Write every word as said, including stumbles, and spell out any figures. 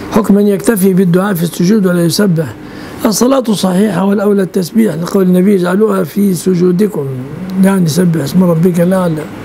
حكما يكتفي بالدعاء في السجود ولا يسبح. الصلاة صحيحة والأولى التسبيح لقول النبي اجعلوها في سجودكم، يعني سبح اسم ربك الأعلى.